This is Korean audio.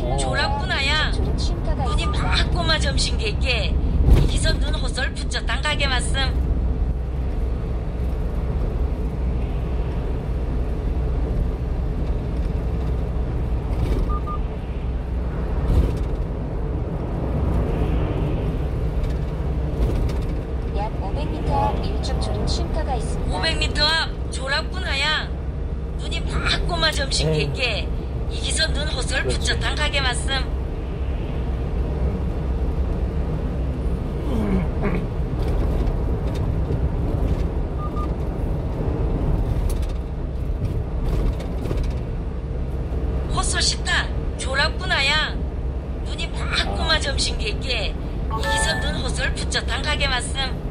졸았구나야. 눈이 막 꼬마 점심 개께 이기서 눈 호설 붙여 당가게 왔음. 약 500m 앞 일중 졸음 쉼터가 있습니다. 500m 앞 졸았구나야. 눈이 막 꼬마 점심 개께 이기서 눈 호설 붙여 당가게 왔음. 호설 씻다 졸았구나야. 눈이 막 꼬마 점심 개께 이기서 눈 호설 붙여 당가게 왔음.